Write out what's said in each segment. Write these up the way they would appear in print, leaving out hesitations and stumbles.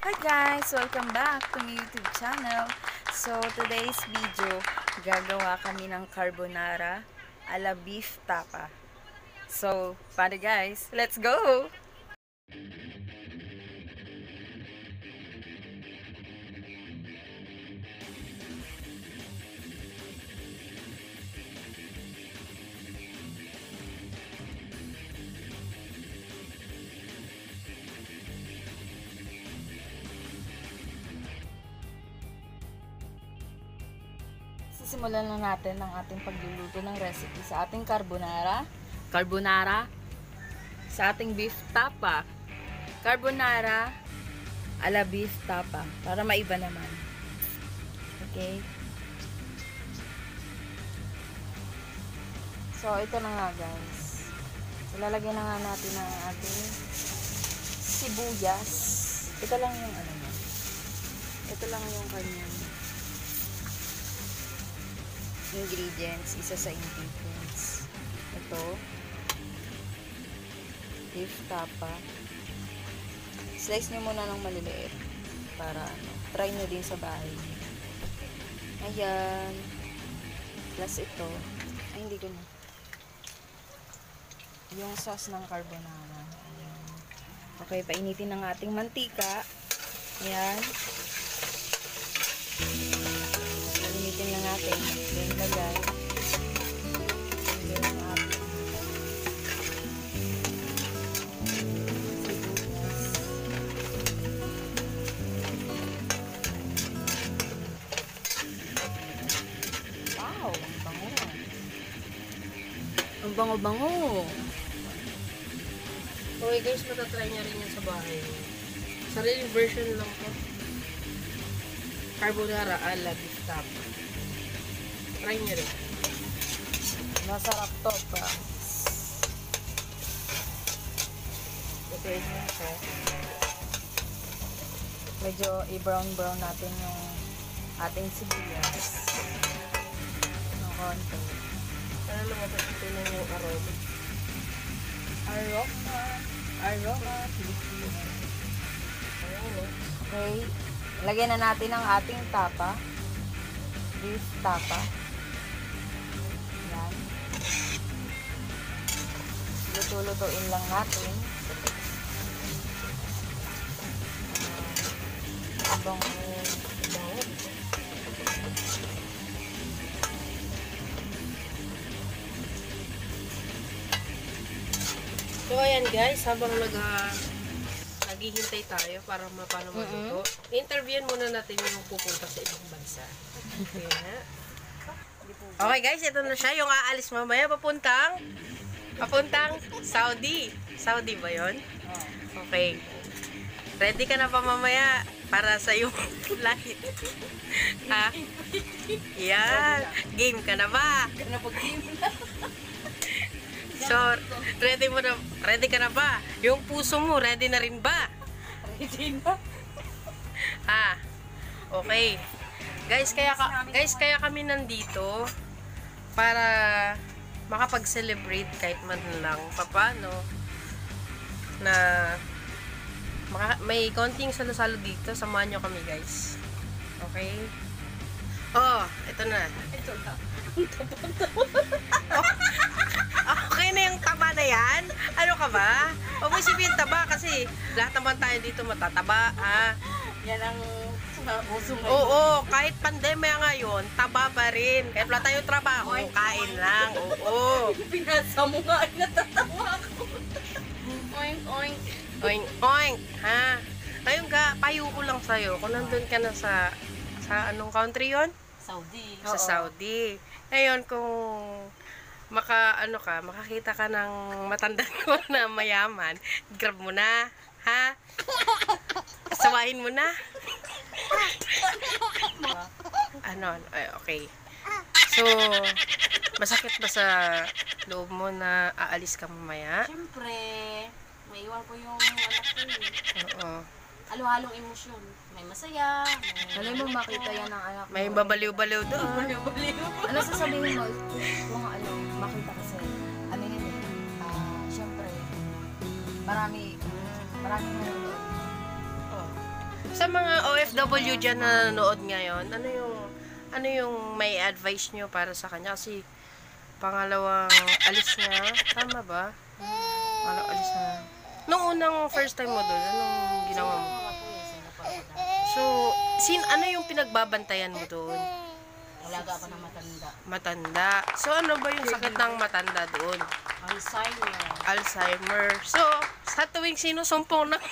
Hi guys! Welcome back to my YouTube channel. So, today's video, gagawa kami ng carbonara ala beef tapa. So, paano guys? Let's go! Sisimulan na natin ang ating pagluluto ng recipe sa ating carbonara. Sa ating beef tapa. Carbonara ala beef tapa. Para maiba naman. Okay? So, ito na nga guys. So, lalagyan na nga natin ang ating sibuyas. Ito lang yung ano niya. Ito lang yung kanyang ingredients, isa sa ingredients. Ito, beef tapa. Slice nyo muna ng maliliit para try nyo din sa bahay. Ayan. Plus ito. Ay, hindi ko na. Yung sauce ng carbonara. Ayan. Okay, painitin ng ating mantika. Ayan. Painitin lang natin. Then, lagay. Then, ating wow, ang bango. Ang bango-bango. Okay guys, matatry niya rin yan sa bahay. Sariling version lang to. Carbonara ala beef tapa. Try niya rin. Masarap to, promise. Okay, so, medyo i-brown-brown natin yung ating sibuyas. Ng konti. Para lumabas ito na yung aroma. Aroma, Filipino. Ayan o. Okay, lagyan na natin ang ating tapa. Beef tapa. Yan. Luto-lutuin lang natin. Habang Bango. So ayan guys, habang naghihintay tayo para paano maluto, interviewin muna natin yung pupunta sa ibang bansa. Okay, okay guys, ito na siya. Yung aalis mamaya papuntang Saudi. Saudi ba yun? Okay. Ready ka na pa mamaya para sa yung flight? Ha? Yan. Game ka na ba? So, ready ka na ba? Yung puso mo, ready na rin ba? ready na. Ah, okay. Guys, kaya kami nandito para makapag-celebrate kahit man lang papaano na may konting salo-salo dito. Samahan nyo kami, guys. Okay? Oh, ito na. Ito na. Okay na yung taba na yan? Ano ka ba? Huwag mo isipin taba kasi lahat naman tayo dito matataba, ha? Yan ang uso ngayon. Oo, kahit pandemya ngayon, taba pa rin. Kahit wala tayong trabaho, kain lang. Oo. Pinasa mo nga, natatawa ako. Oink, oink. Oink, oink, ha? Ngayon ka, payo ko lang sa'yo. Kung nandun ka na sa anong country yon? Saudi. Sa Saudi. Ngayon, kung makakita ka ng matandang ko na mayaman, grab mo na, ha? Asawahin mo na. Ay, okay. So, masakit ba sa loob mo na aalis ka mamaya? Siyempre, maiwan ko yung anak ko eh. Oo. Halo-halong emosyon. May masaya, Malay mo makita yan ng anak mo. May babaliw-baliw doon. Ano sasabihin mo kung makita kasi ano yun eh, syempre marami nanonood. Oh. Sa mga OFW dyan na nanonood ngayon, ano yung may advice nyo para sa kanya? Kasi pangalawang alis niya, tama ba? Pangalawang alis na. Nung unang first time mo doon, anong ginawa mo? So, ano yung pinagbabantayan mo doon? Alaga ako ng matanda. Matanda. So, ano ba yung sakit ng matanda doon? Alzheimer. So, sa tuwing sinusumpong ng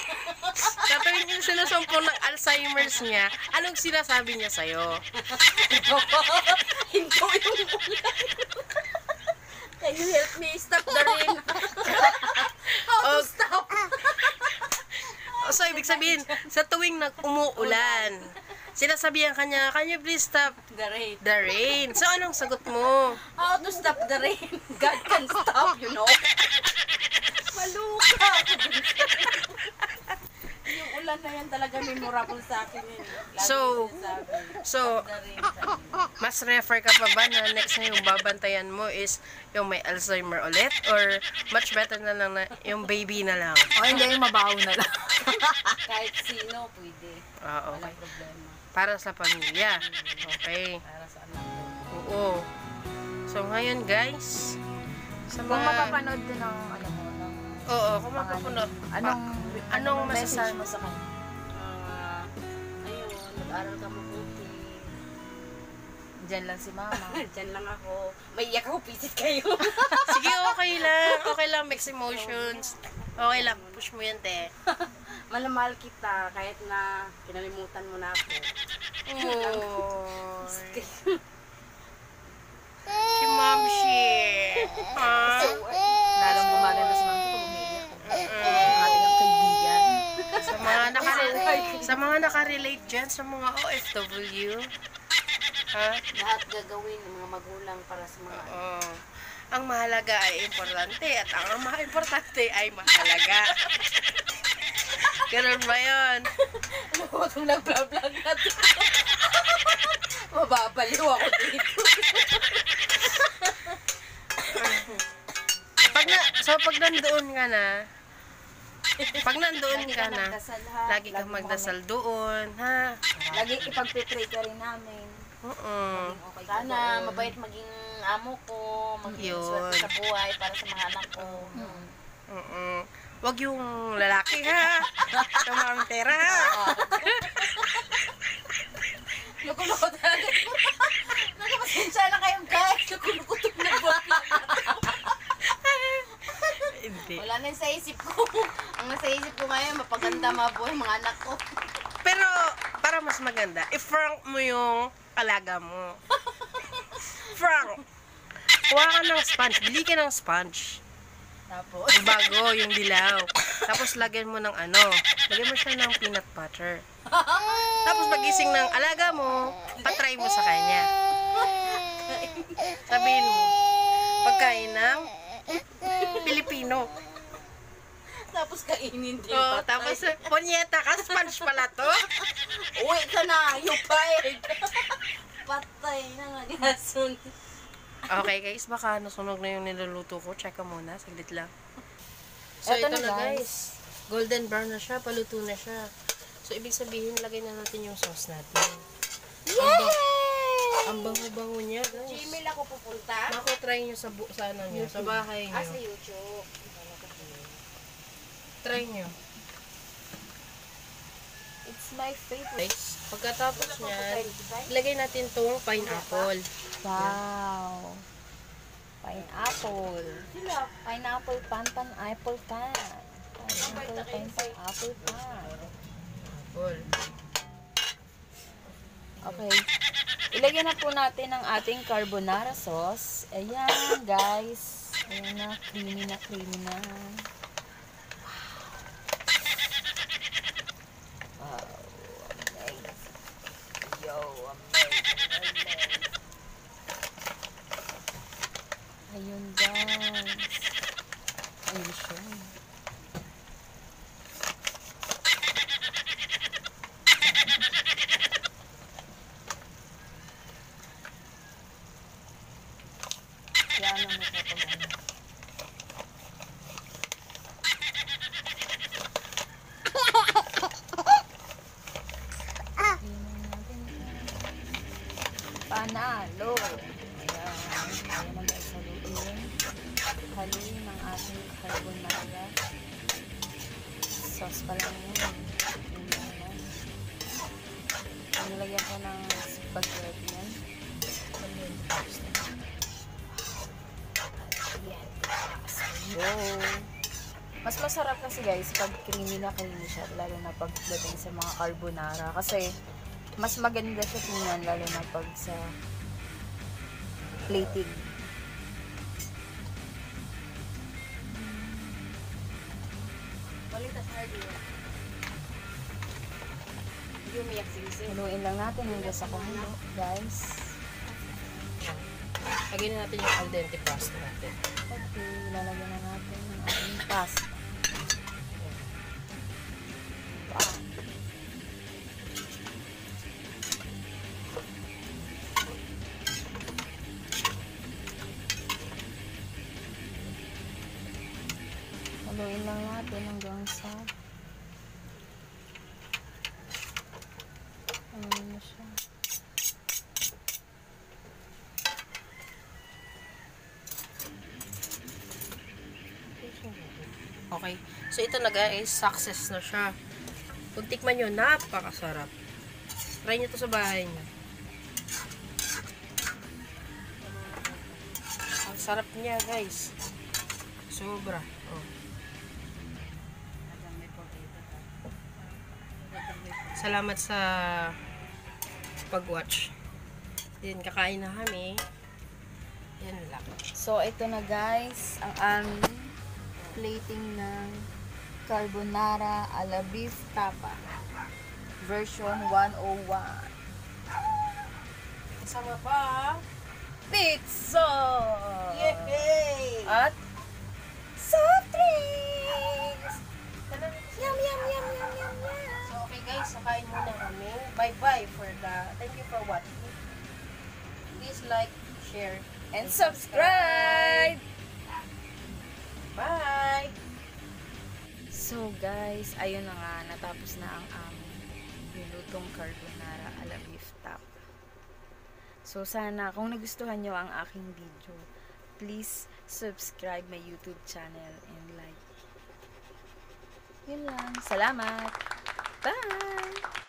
Alzheimer's niya, anong sinasabi niya sa'yo? Hindi yung ulan. Can you help me stop the rain? Oh, stop! So, ibig sabihin, sa tuwing umuulan, sinasabihan kanya, can you please stop The rain. the rain? So, anong sagot mo? How to stop the rain? God can stop, you know? Maluka! Yung ulan na yan talaga memorable sa akin yun. Lagi So, sinasabi. So, The rain. mas refer ka pa ba na next na yung babantayan mo is yung may Alzheimer ulit? Or much better na lang na yung baby na lang? O hindi, yung mabaho na lang. Kahit sino, pwede. Ah, Walang okay. problema. Para sa pamilya. Okay. Para sa anak ko. Oo. So, ngayon guys, sa Kung mga... mapapanood din ng, Oo, kung mapapanood. Anong message masasabi mo sa kanya? Ayun, nag-aral ka mabuti. Diyan lang si mama. Diyan lang ako. May iyak ako, pisit kayo. Sige, okay lang. Okay lang, mixed emotions. Okay lang, push mo yan, te. Malamahal kita kahit na kinalimutan mo na ako. Oh. Si Mamshi. Ah. Lalong gumaganda si mama pag umiiyak. Ang ating ang kaibigan. Sa mga nakarelate dyan, sa mga OFW. Ha? Lahat gagawin ng mga magulang para sa mga anak. Oo. Ang mahalaga ay importante at ang importante ay mahalaga. Ganun ba yun? Ano ko itong nag-vlog na ito? Mababaliw ako dito. Pag nandoon ka na, lagi kang magdasal doon, ha? Lagi ipagpipray ka rin namin. Oo. Okay ka Sana doon. mabait maging amo ko, maging Yun. swerte sa buhay para sa mga anak ko. Oo. Wag yung lalaki, ha? Tumang pera, ha? Loko-loko talaga. Nakapasensya na kayong guys. Loko-loko na buhay. Hindi. Wala na sa isip ko. Ang nasa isip ko ngayon, mapaganda mabuhay mga anak ko. Pero, para mas maganda, i-frank mo yung alaga mo. Frank! Kuha ka ng sponge. Bili ka ng sponge. Tapos, Bago yung dilaw. Tapos lagyan mo ng lagyan mo siya ng peanut butter. Tapos pagising ng alaga mo, patry mo sa kanya. Sabihin mo, pagkain ng Pilipino. tapos kainin din. Oh, patay. tapos punyeta ka, sponge pala to. Uwi ka na, yupay. Patay na nga, gason. Okay guys, baka nasunog na yung niluluto ko. Check ka muna, saglit lang. So Eto ito na, na guys. Golden brown na siya, paluto na siya. So ibig sabihin, lagay na natin yung sauce natin. Yay! Ang bango-bango niya guys. Gmail ako pupunta. Naku, try nyo sa bahay nyo. Sa YouTube. Try nyo. It's my favorite. Guys, pagkatapos niyan, ilagay natin tong pineapple. Wow! Pineapple. Pineapple pan. Pineapple pan. Apple. Okay. Ilagyan na po natin ang ating carbonara sauce. Ayan, guys. Ayan na, creamy na. Wow, amazing. Yo, amazing. Ayun, guys. Ayun siya. Yan ang panalo. Ayan. Ayan na guys, haluin. Haluin ang ating carbonara. Sauce pa lang yun. Nilagyan ko ng spaghetti yan. Yan. Wow. Mas masarap kasi guys pag creamy na creamy siya, lalo na pagdating sa mga carbonara. Kasi mas maganda siya tingnan, lalo na pag sa plating. Balitas hardware. Hindi umiyak sige. Haluin lang natin hanggang sa kumulo, guys. Lagyan na natin yung al dente pasta natin. Okay, lalagyan na natin ang ating pasta. Wow. Haluin lang natin hanggang sa ano na siya. Okay. So, ito na guys, success na siya. Kung tikman nyo, napakasarap. Try nyo to sa bahay nyo. Ang sarap niya guys. Sobra. Oh. Salamat sa pag-watch. Then, kakain na kami. Yan lang. So, ito na guys, ang aming plating ng carbonara ala beef tapa. Version 101. Kasama pa. Pizza! Yay! At soft drinks! Yum, yum, yum, yum, yum, yum! So, okay guys, sakain muna kami. Bye-bye for the... Thank you for watching. Please like, share, And subscribe! Bye! So guys, ayun na nga, natapos na ang aming nilutong carbonara ala beef tapa. So sana, kung nagustuhan nyo ang aking video, please subscribe my YouTube channel and like. Yun lang. Salamat! Bye!